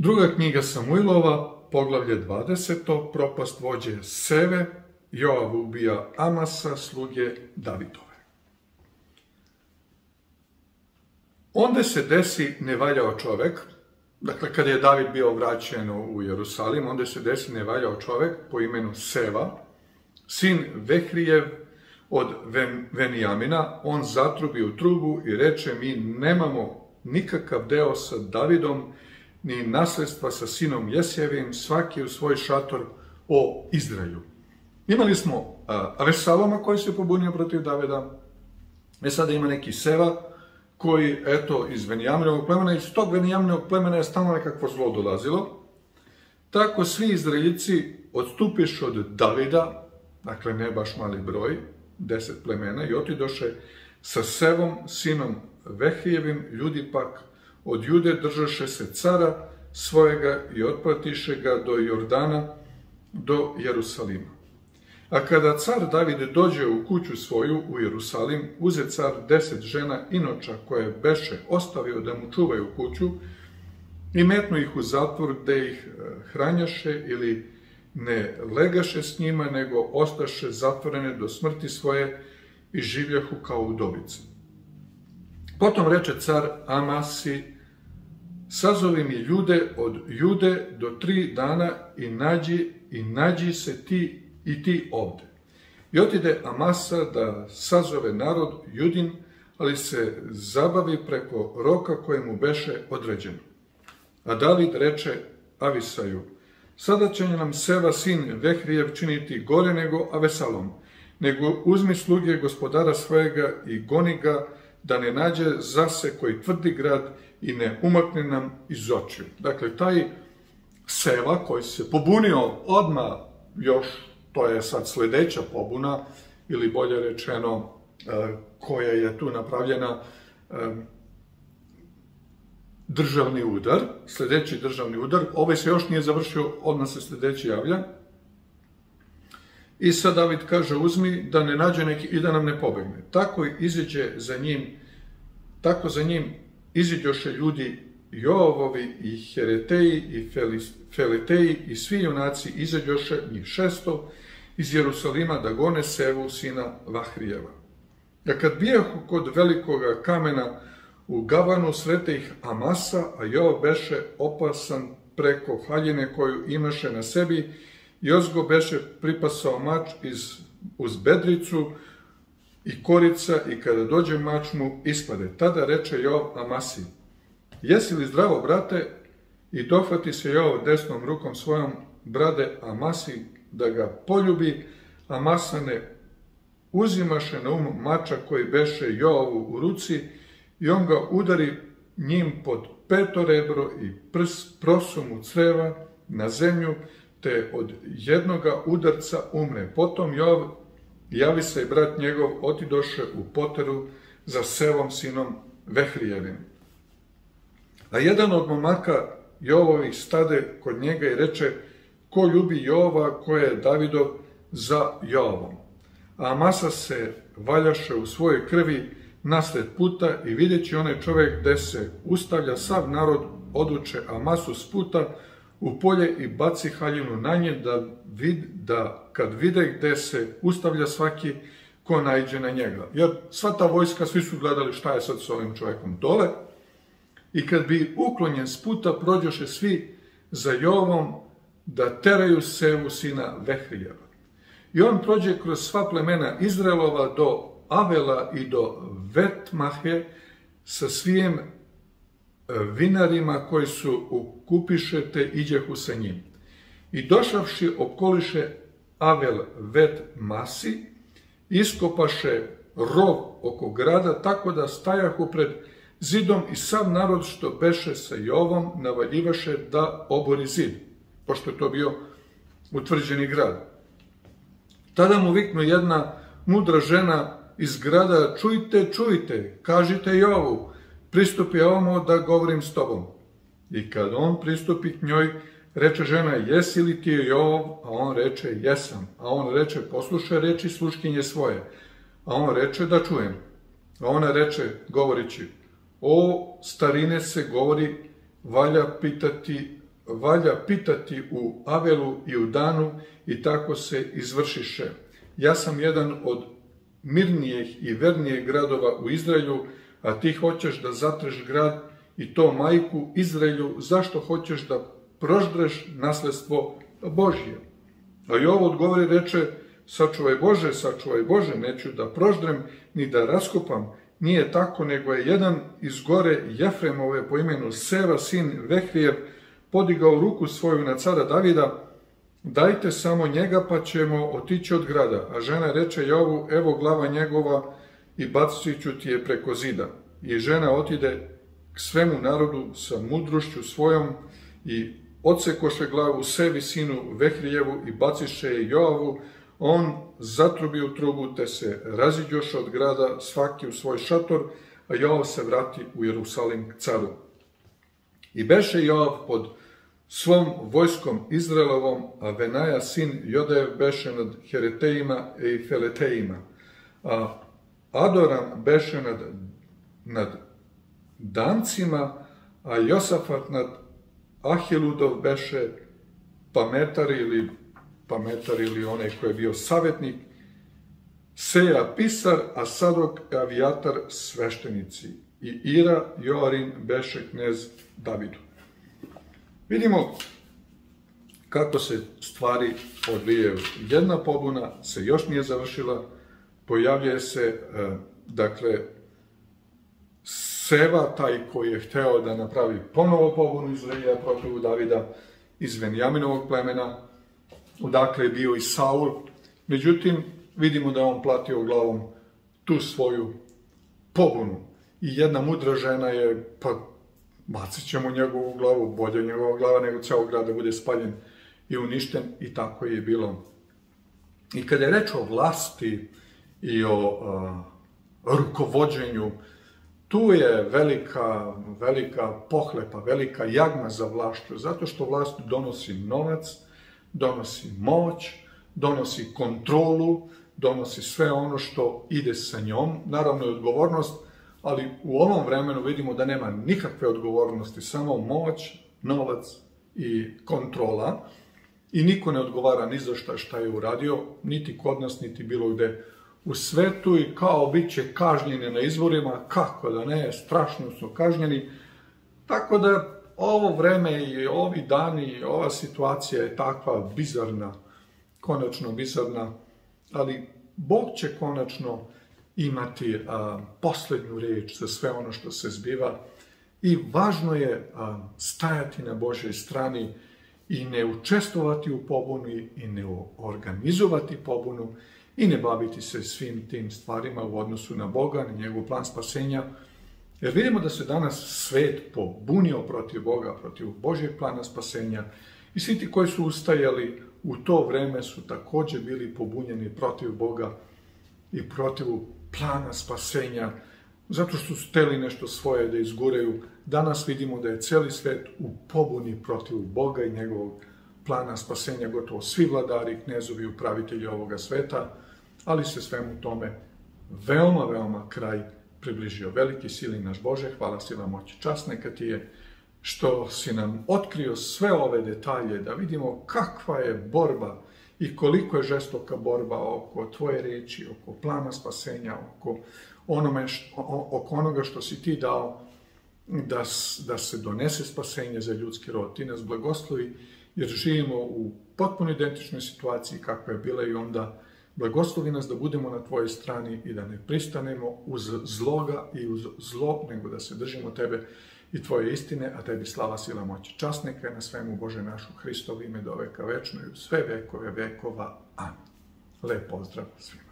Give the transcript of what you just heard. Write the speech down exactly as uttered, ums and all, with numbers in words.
Druga knjiga Samuilova, poglavlje dvadeseto, propast vođe Seve, Joav ubija Amasa, sluge Davidove. Onda se desi nevaljao čovek, dakle kada je David bio vraćen u Jerusalim, onda se desi nevaljao čovek po imenu Seva, sin Vehrijev od Venijamina. On zatrubi u trubu i reče: mi nemamo nikakav deo sa Davidom, ni nasledstva sa sinom Jesijevim, svaki u svoj šator o Izraelju. Imali smo Avesaloma koji se pobunio protiv Davida, e sada ima neki Seva koji, eto, iz Venijaminovog plemena, iz tog Venijaminovog plemena je stalno nekakvo zlo dolazilo. Tako svi Izraeljici odstupiš od Davida, dakle ne baš mali broj, deset plemena, i otidoše sa Sevom, sinom Vehrijevim. Ljudi pak od Jude držaše se cara svojega i otpratiše ga do Jordana, do Jerusalima. A kada car David dođe u kuću svoju u Jerusalim, uze car deset žena inoča koje beše ostavio da mu čuvaju kuću i metnu ih u zatvor, gde ih hranjaše ili ne legaše s njima, nego ostaše zatvorene do smrti svoje i življahu kao udovice. Potom reče car Amasi: sazovi mi ljude od Jude do tri dana i nađi, i nađi se ti i ti ovde. I otide Amasa da sazove narod Judin, ali se zabavi preko roka koje mu beše određeno. A David reče Avisaju: sada će nam Seva sin Vehrijev činiti gore nego Avesalom, nego uzmi sluge gospodara svojega i goni ga, da ne nađe zase koji tvrdi grad i ne umakne nam iz očiju. Dakle, taj Seva koji se pobunio odmah, još to je sad sledeća pobuna, ili bolje rečeno koja je tu napravljena, državni udar, sledeći državni udar. Ovaj se još nije završio, odmah se sledeći javlja. I sad David kaže: uzmi da ne nađe neki i da nam ne pobegne. Tako iziđe za njim, tako za njim iziđoše ljudi Joavovi i Hereteji i Feleteji i svi junaci izađoše, njih šesto, iz Jerusalima da gone Sevu sina Vahrijeva. A kad bijahu kod velikoga kamena u Gavanu, srete ih Amasa, a Joav beše opasan preko haljine koju imaše na sebi, i ozgo beše pripasao mač iz, uz bedricu i korica, i kada dođe mač mu ispade. Tada reče Joav Amasi: jesi li zdravo, brate? I dohvati se Joav desnom rukom svojom brade Amasi da ga poljubi. Amasa ne uzimaše na um mača koji beše Joavu u ruci, i on ga udari njim pod peto rebro i prs prosu mu creva na zemlju, te od jednoga udarca umre. Potom Joav javi se i brat njegov otidoše u poteru za Sevom sinom Vehrijevim. A jedan od momaka Joavovih stade kod njega i reče: ko ljubi Joava, ko je Davidov, za Joavom. A Amasa se valjaše u svojoj krvi nasled puta, i videći onaj čovek gde se ustavlja sav narod, oduče Amasu s puta u polje i baci haljinu na nje, da, vid, da kad vide gde se ustavlja svaki, ko naiđe na njega. Jer sva ta vojska, svi su gledali šta je sad s ovim čovekom dole, i kad bi uklonjen s puta, prođoše svi za Joavom da teraju Sevu sina Vehrijeva. I on prođe kroz sva plemena Izraelova do Avela i do Vetmahe sa svijem vinarima koji su ukupiše, te iđehu sa njim. I došavši okoliše Avel Vetmasi, iskopaše rov oko grada, tako da stajahu pred zidom, i sav narod što beše sa Joavom navaljivaše da obori zid, pošto je to bio utvrđeni grad. Tada mu viknu jedna mudra žena iz grada: čujte, čujte, kažite Joavu, pristupi ovamo da govorim s tobom. I kad on pristupi k njoj, reče žena: jesi li ti Joav? A on reče: jesam. A on reče: poslušaj reči sluškinje svoje. A on reče: da čujem. A ona reče, govorići: o starine se govori, valja pitati valja pitati u Avelu i u Danu i tako se izvršiše. Ja sam jedan od mirnijih i vernijih gradova u Izraelju, a ti hoćeš da zatreš grad i to majku Izraelju, zašto hoćeš da proždreš nasledstvo Božje? A Jov odgovori, reče, sačuvaj Bože, sačuvaj Bože, neću da proždrem ni da raskopam. Nije tako, nego je jedan iz gore Jefremove po imenu Seva, sin Vehrijev, podigao ruku svoju na cara Davida, dajte samo njega pa ćemo otići od grada. A žena reče Jovu, evo glava njegova i bacit ću ti je preko zida. I žena otide k svemu narodu sa mudrošću svojom i odsekoše glavu Sevi sinu Vehrijevu i baciše je Joavu. On zatrubi u trubu, te se raziđoše od grada svaki u svoj šator, a Joav se vrati u Jerusalim k caru. I beše Joav pod svom vojskom Izraelovom, a Venaja sin Jodev beše nad Heretejima i Feletejima, a Adoram beše nad, nad Dancima, a Josafat nad Ahiludov beše pametar ili pametar ili onaj koji je bio savjetnik, Seja pisar, a Sadok Avijatar sveštenici i Ira Joarin beše knez Davidu. Vidimo kako se stvari odvijaju. Jedna pobuna se još nije završila, pojavljuje se, dakle, Seva, taj koji je hteo da napravi ponovo pobunu Izraelja protiv Davida iz Venjaminovog plemena, odakle je bio i Saul. Međutim, vidimo da je on platio glavom tu svoju pobunu. I jedna mudra žena je, pa bacit ćemo njegovu glavu, bolje njegova glava nego ceo grad da bude spaljen i uništen, i tako je bilo. I kada je reč o vlasti i o a, rukovođenju, tu je velika, velika pohlepa, velika jagma za vlašću, zato što vlast donosi novac, donosi moć, donosi kontrolu, donosi sve ono što ide sa njom, naravno i odgovornost, ali u ovom vremenu vidimo da nema nikakve odgovornosti, samo moć, novac i kontrola, i niko ne odgovara ni za šta šta je uradio, niti kod nas, niti bilo gde u svetu, i kao bit će kažnjeni na izborima, kako da ne, strašno su kažnjeni. Tako da ovo vreme i ovi dani i ova situacija je takva bizarna, konačno bizarna, ali Bog će konačno imati a, poslednju reč za sve ono što se zbiva, i važno je a, stajati na Božoj strani i ne učestvovati u pobuni i ne organizovati pobunu i ne baviti se svim tim stvarima u odnosu na Boga, na njegov plan spasenja. Jer vidimo da se danas svet pobunio protiv Boga, protiv Božjeg plana spasenja, i svi ti koji su ustajali u to vreme su također bili pobunjeni protiv Boga i protiv plana spasenja, zato što su hteli nešto svoje da izguraju. Danas vidimo da je celi svet u pobuni protiv Boga i njegovog plana spasenja, gotovo svi vladari, knezovi, upravitelji ovoga sveta, ali se svemu tome veoma, veoma kraj približio. Veliki sili naš Bože, hvala, sila, moć, čast neka ti je što si nam otkrio sve ove detalje, da vidimo kakva je borba i koliko je žestoka borba oko tvoje reči, oko plana spasenja, oko, onome što, oko onoga što si ti dao da, da se donese spasenje za ljudski rod. Ti nas blagoslovi, jer živimo u potpuno identičnoj situaciji kakva je bila i onda. Blagoslovi nas da budemo na tvojoj strani i da ne pristanemo uz zloga i uz zlo, nego da se držimo tebe i tvoje istine, a tebi slava, sila, moć, čast neka je na svemu Bože našu Hristovo ime do veka večno i u sve vekove vekova. Amin. Lep pozdrav svima.